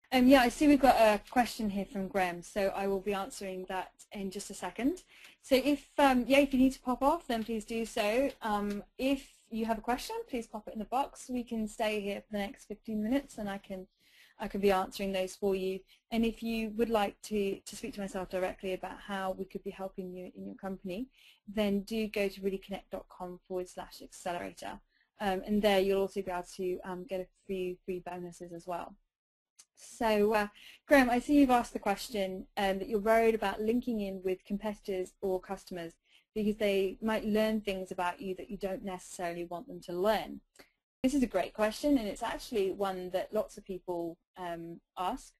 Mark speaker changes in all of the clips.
Speaker 1: Yeah, I see we've got a question here from Graham, so I will be answering that in just a second. So if if you need to pop off, then please do so. If you have a question, please pop it in the box. We can stay here for the next 15 minutes, and I can be answering those for you. And if you would like to speak to myself directly about how we could be helping you in your company, then do go to reallyconnect.com/accelerator. And there you'll also be able to get a few free bonuses as well. So Graham, I see you've asked the question that you're worried about linking in with competitors or customers because they might learn things about you that you don't necessarily want them to learn. This is a great question, and it's actually one that lots of people ask.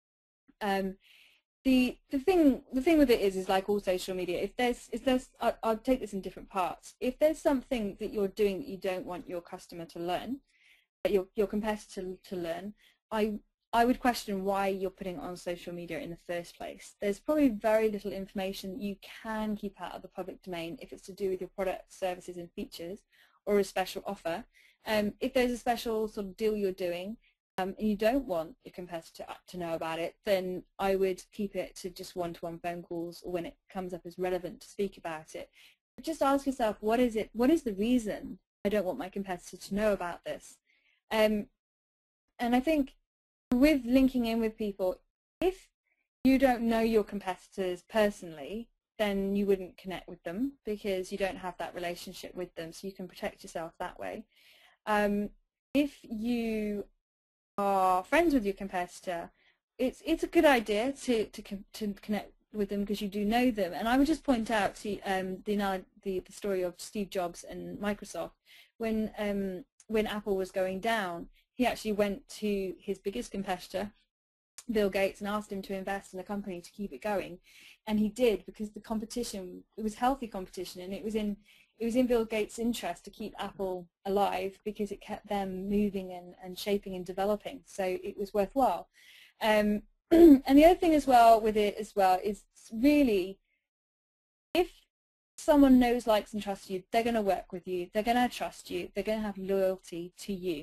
Speaker 1: The thing with it is like all social media. If there's I'll take this in different parts. If there's something that you're doing that you don't want your customer to learn, your competitor to learn, I would question why you're putting it on social media in the first place. There's probably very little information you can keep out of the public domain if it's to do with your product, services and features or a special offer. If there's a special sort of deal you're doing and you don't want your competitor to know about it, then I would keep it to just one-to-one phone calls or when it comes up as relevant to speak about it. But just ask yourself, what is the reason I don't want my competitor to know about this? And I think with linking in with people, if you don't know your competitors personally, then you wouldn't connect with them because you don't have that relationship with them, so you can protect yourself that way. If you are friends with your competitor, it's a good idea to connect with them because you do know them. And I would just point out to the story of Steve Jobs and Microsoft. When Apple was going down, he actually went to his biggest competitor, Bill Gates, and asked him to invest in the company to keep it going, and he did because the competition, it was healthy competition, and it was in Bill Gates' interest to keep Apple alive because it kept them moving and shaping and developing, so it was worthwhile. And the other thing as well with it as well is really, if someone knows, likes and trusts you, they're going to work with you, they're going to trust you, they're going to have loyalty to you.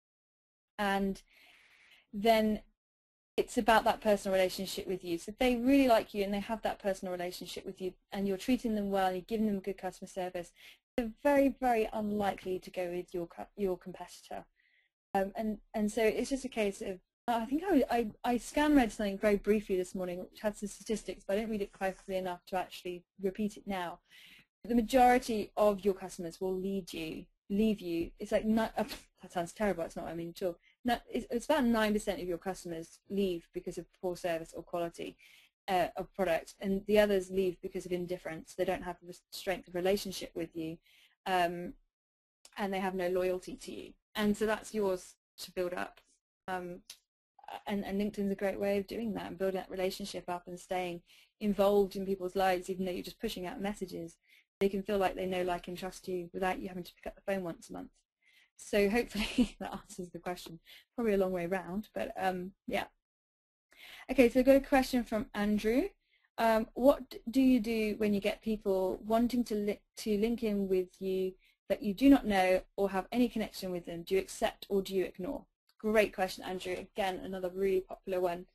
Speaker 1: And then it's about that personal relationship with you. So if they really like you and they have that personal relationship with you and you're treating them well, you're giving them good customer service, they're very, very unlikely to go with your competitor. And so it's just a case of, I think I scan read something very briefly this morning which had some statistics, but I didn't read it closely enough to actually repeat it now. The majority of your customers will leave you. It's like, that sounds terrible, it's not what I mean at all. No, it's about 9% of your customers leave because of poor service or quality of product, and the others leave because of indifference. They don't have the strength of relationship with you, and they have no loyalty to you. And so that's yours to build up. And LinkedIn's a great way of doing that and building that relationship up and staying involved in people's lives, even though you're just pushing out messages. They can feel like they know, like, and trust you without you having to pick up the phone once a month. So hopefully that answers the question. Probably a long way round, but yeah. Okay, so I've got a question from Andrew. What do you do when you get people wanting to link in with you that you do not know or have any connection with them? Do you accept or do you ignore? Great question, Andrew. Again, another really popular one.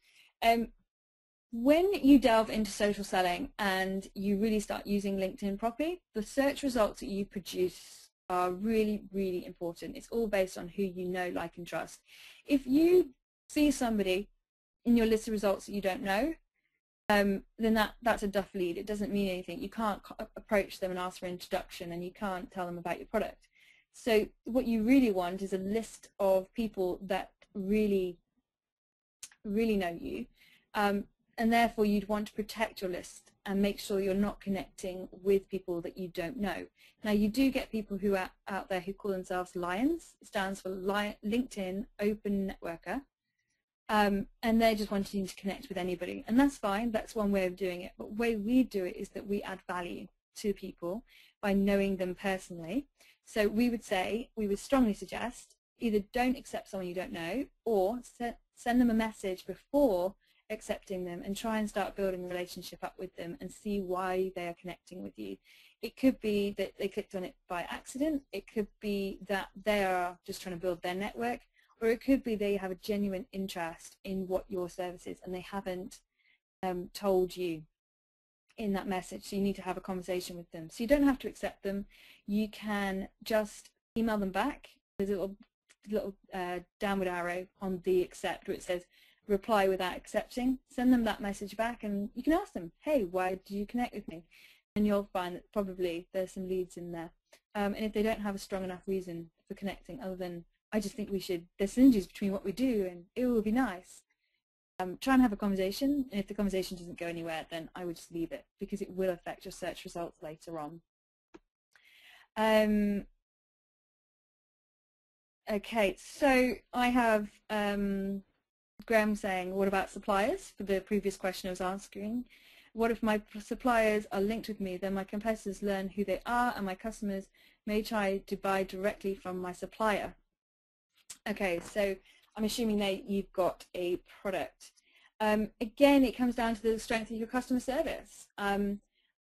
Speaker 1: When you delve into social selling and you really start using LinkedIn properly, the search results that you produce are really, really important. It's all based on who you know, like, and trust. If you see somebody in your list of results that you don't know, then that's a duff lead. It doesn't mean anything. You can't approach them and ask for an introduction, and you can't tell them about your product. So what you really want is a list of people that really, really know you. And therefore you'd want to protect your list and make sure you're not connecting with people that you don't know. Now, you do get people who are out there who call themselves Lions. It stands for LinkedIn Open Networker, and they're just wanting to connect with anybody, and that's fine. That's one way of doing it. But the way we do it is that we add value to people by knowing them personally. So we would strongly suggest either don't accept someone you don't know, or send them a message before accepting them and try and start building a relationship up with them and see why they are connecting with you. It could be that they clicked on it by accident. It could be that they are just trying to build their network, or it could be they have a genuine interest in what your service is and they haven't told you in that message, so you need to have a conversation with them. So you don't have to accept them, you can just email them back. There's a little downward arrow on the accept where it says reply without accepting. Send them that message back and you can ask them, hey, why did you connect with me? And you'll find that probably there's some leads in there. And if they don't have a strong enough reason for connecting other than, I just think there's synergies between what we do and it will be nice, try and have a conversation, and if the conversation doesn't go anywhere, then I would just leave it because it will affect your search results later on. Okay, so I have Graham saying, what about suppliers? For the previous question I was asking. What if my suppliers are linked with me? Then my competitors learn who they are and my customers may try to buy directly from my supplier. Okay, so I'm assuming that you've got a product. Again, it comes down to the strength of your customer service. I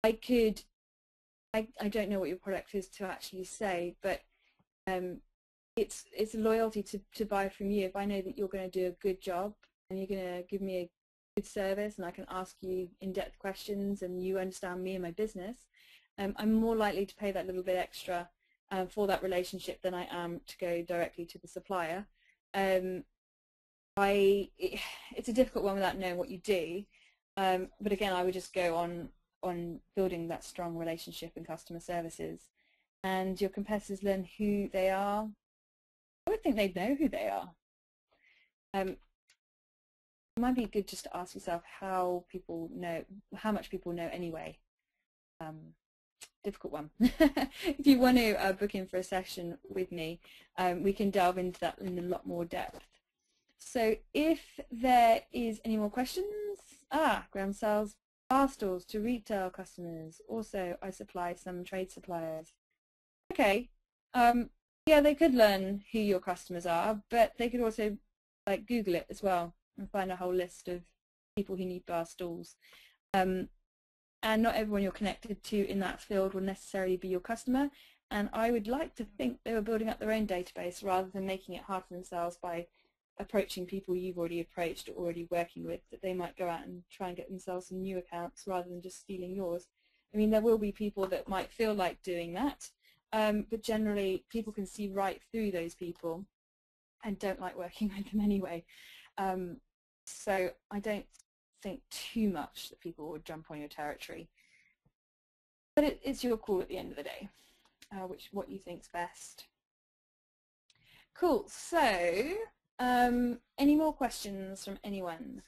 Speaker 1: don't know what your product is to actually say, but it's a loyalty to buy from you. If I know that you're going to do a good job and you're going to give me a good service and I can ask you in-depth questions and you understand me and my business, I'm more likely to pay that little bit extra for that relationship than I am to go directly to the supplier. It's a difficult one without knowing what you do, but again, I would just go on building that strong relationship in customer services, and your competitors learn who they are. I would think they'd know who they are. It might be good just to ask yourself how much people know anyway. Difficult one. If you want to book in for a session with me, we can delve into that in a lot more depth. So if there is any more questions, Graham sells bar stools to retail customers. Also, I supply some trade suppliers. Okay, yeah, they could learn who your customers are, but they could also like Google it as well and find a whole list of people who need bar stools. And not everyone you're connected to in that field will necessarily be your customer. And I would like to think they were building up their own database rather than making it hard for themselves by approaching people you've already approached or already working with, that they might go out and try and get themselves some new accounts rather than just stealing yours. I mean, there will be people that might feel like doing that, but generally people can see right through those people and don't like working with them anyway. So I don't think too much that people would jump on your territory. But it's your call at the end of the day, what you think's best. Cool, so any more questions from anyone?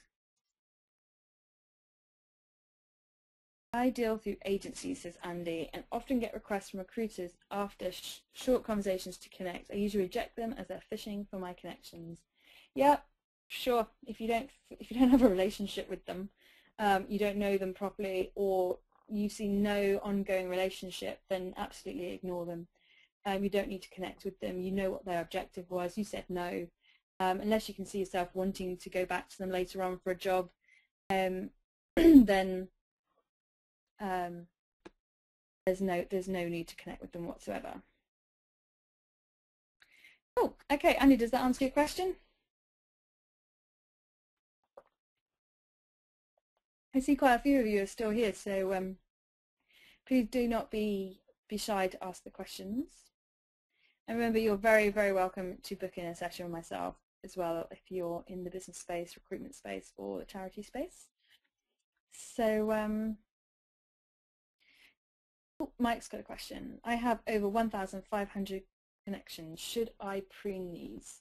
Speaker 1: I deal through agencies, says Andy, and often get requests from recruiters after short conversations to connect. I usually reject them as they're fishing for my connections. Yeah, sure. If you don't have a relationship with them, you don't know them properly, or you see no ongoing relationship, then absolutely ignore them. You don't need to connect with them. You know what their objective was. You said no. Unless you can see yourself wanting to go back to them later on for a job, then there's no need to connect with them whatsoever. Oh, okay, Andy, does that answer your question? I see quite a few of you are still here, so please do not be shy to ask the questions. And remember, you're very, very welcome to book in a session with myself as well if you're in the business space, recruitment space, or the charity space. So, Mike's got a question. I have over 1,500 connections. Should I prune these?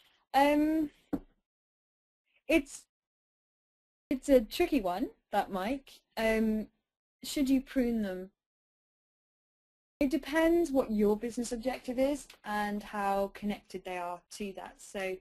Speaker 1: It's a tricky one, that, Mike. Should you prune them? It depends what your business objective is and how connected they are to that. So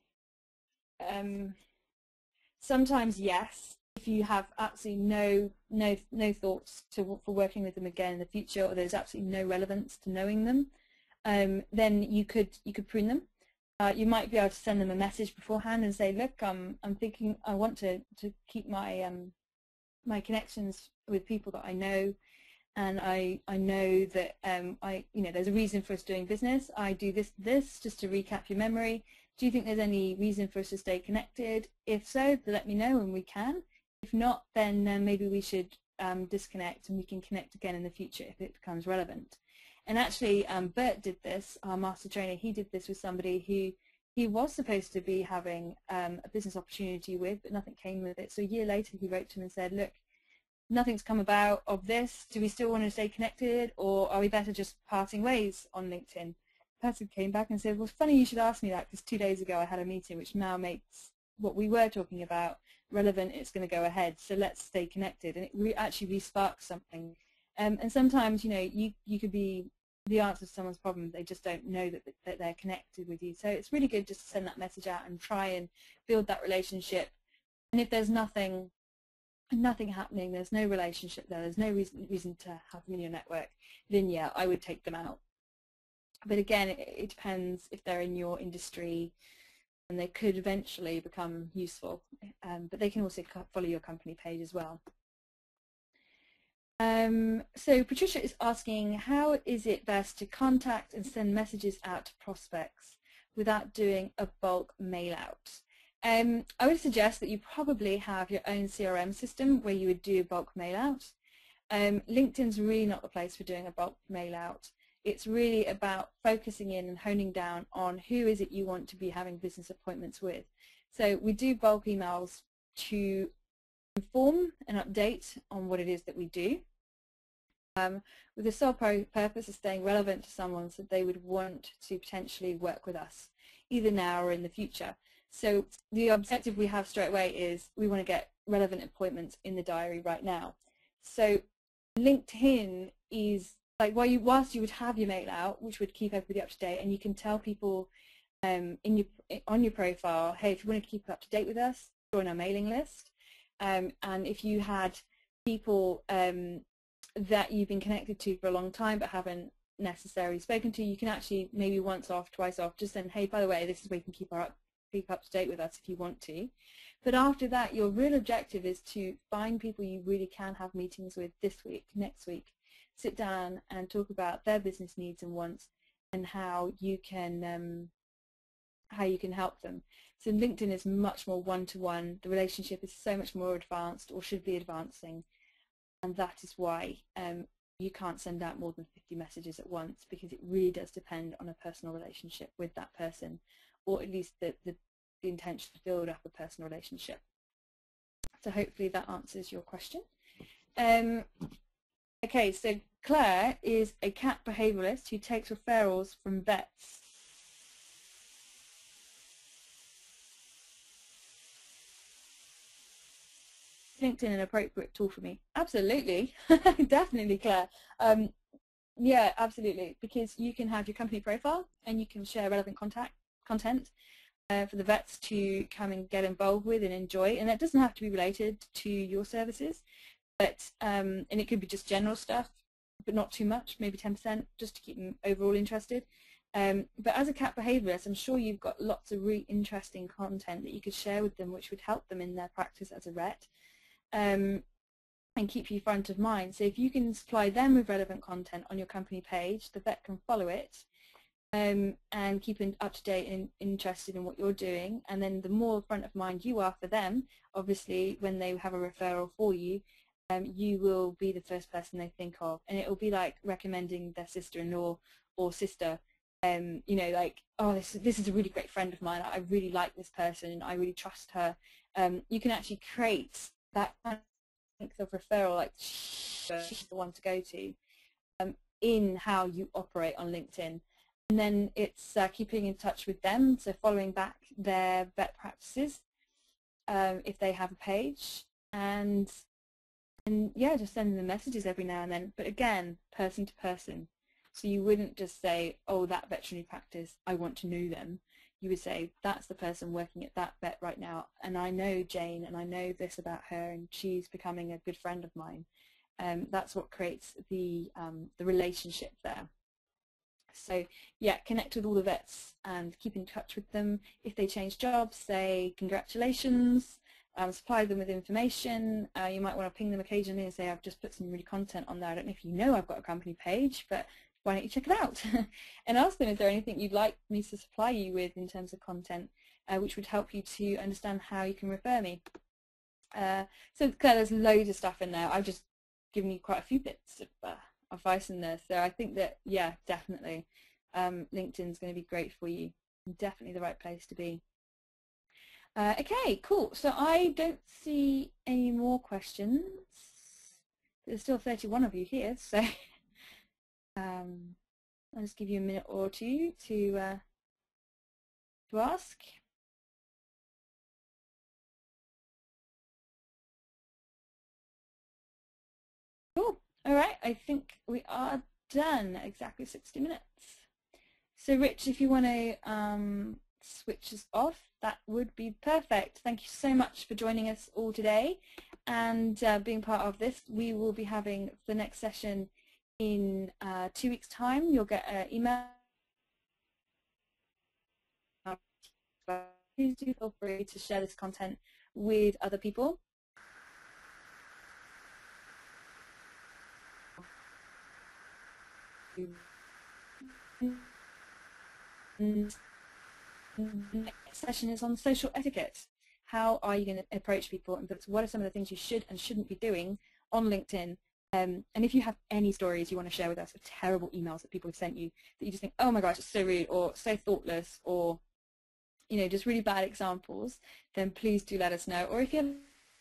Speaker 1: sometimes yes, if you have absolutely no thoughts for working with them again in the future, or there's absolutely no relevance to knowing them, then you could prune them. You might be able to send them a message beforehand and say, look, I'm thinking I want to keep my my connections with people that I know, and I know that there's a reason for us doing business. I do this just to recap your memory. Do you think there's any reason for us to stay connected? If so, let me know and we can. If not, then maybe we should disconnect and we can connect again in the future if it becomes relevant. And actually, Bert did this, our master trainer. He did this with somebody who he was supposed to be having a business opportunity with, but nothing came with it. So a year later, he wrote to him and said, look, nothing's come about of this. Do we still want to stay connected, or are we better just parting ways on LinkedIn? The person came back and said, well, funny you should ask me that, because 2 days ago I had a meeting which now makes what we were talking about relevant. It's going to go ahead, so let's stay connected. And it actually re-sparked something. And sometimes, you know, you could be the answer to someone's problem. They just don't know that they're connected with you. So it's really good just to send that message out and try and build that relationship. And if there's nothing happening, there's no relationship there, there's no reason to have them in your network, then yeah, I would take them out. But again, it depends if they're in your industry, and they could eventually become useful. But they can also follow your company page as well. So Patricia is asking, how is it best to contact and send messages out to prospects without doing a bulk mail out? I would suggest that you probably have your own CRM system where you would do a bulk mail out. LinkedIn's really not the place for doing a bulk mail out. It's really about focusing in and honing down on who is it you want to be having business appointments with. So we do bulk emails to inform and update on what it is that we do, with the sole purpose of staying relevant to someone so they would want to potentially work with us, either now or in the future. So the objective we have straight away is we want to get relevant appointments in the diary right now. So LinkedIn is like, whilst you would have your mail out, which would keep everybody up to date, and you can tell people on your profile, hey, if you want to keep up to date with us, join our mailing list. And if you had people that you've been connected to for a long time but haven't necessarily spoken to, you can actually maybe once off, twice off, just send, hey, by the way, this is where you can keep up to date with us if you want to. But after that, your real objective is to find people you really can have meetings with this week, next week, sit down and talk about their business needs and wants and how you can help them. So LinkedIn is much more one-to-one. The relationship is so much more advanced, or should be advancing, and that is why you can't send out more than 50 messages at once, because it really does depend on a personal relationship with that person, or at least the intention to build up a personal relationship. So hopefully that answers your question. Okay, so Claire is a cat behaviouralist who takes referrals from vets. LinkedIn an appropriate tool for me? Absolutely, definitely, Claire. Yeah, absolutely, because you can have your company profile and you can share relevant content for the vets to come and get involved with and enjoy, and that doesn't have to be related to your services, but and it could be just general stuff, but not too much, maybe 10%, just to keep them overall interested. But as a cat behaviourist, I'm sure you've got lots of really interesting content that you could share with them, which would help them in their practice as a vet. And keep you front of mind. So if you can supply them with relevant content on your company page, the vet can follow it and keep up to date and interested in what you're doing. And then the more front of mind you are for them, obviously when they have a referral for you, you will be the first person they think of. And it will be like recommending their sister-in-law or sister. You know, like, oh, this is a really great friend of mine. I really like this person and I really trust her. You can actually create that kind of referral, like she's the one to go to, in how you operate on LinkedIn. And then it's keeping in touch with them, so following back their vet practices if they have a page, and yeah, just sending them messages every now and then, but again, person to person. So you wouldn't just say, oh, that veterinary practice, I want to know them. You would say, that's the person working at that vet right now, and I know Jane, and I know this about her, and she's becoming a good friend of mine. That's what creates the relationship there. So yeah, connect with all the vets and keep in touch with them. If they change jobs, say congratulations, supply them with information. You might want to ping them occasionally and say, I've just put some really content on there. I don't know if you know I've got a company page, but why don't you check it out? And ask them, is there anything you'd like me to supply you with in terms of content, which would help you to understand how you can refer me. So there's loads of stuff in there. I've just given you quite a few bits of advice in there. So I think that, yeah, definitely LinkedIn's going to be great for you. Definitely the right place to be. Okay, cool. So I don't see any more questions. There's still 31 of you here, so I'll just give you a minute or two to ask. Cool. All right, I think we are done. Exactly 60 minutes. So Rich, if you want to switch us off, that would be perfect. Thank you so much for joining us all today and being part of this. We will be having the next session in 2 weeks' time. You'll get an email. Please do feel free to share this content with other people. And the next session is on social etiquette. How are you going to approach people, and what are some of the things you should and shouldn't be doing on LinkedIn? And if you have any stories you want to share with us of terrible emails that people have sent you that you just think, oh my gosh, it's so rude or so thoughtless, or just really bad examples, then please do let us know. Or if you have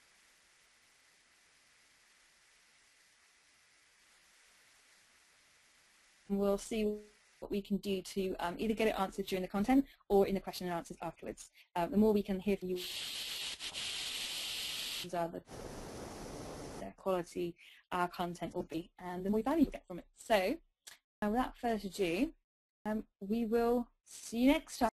Speaker 1: we'll see what we can do to either get it answered during the content or in the question and answers afterwards. The more we can hear from you, the quality our content will be, and the more value you get from it. So without further ado, we will see you next time.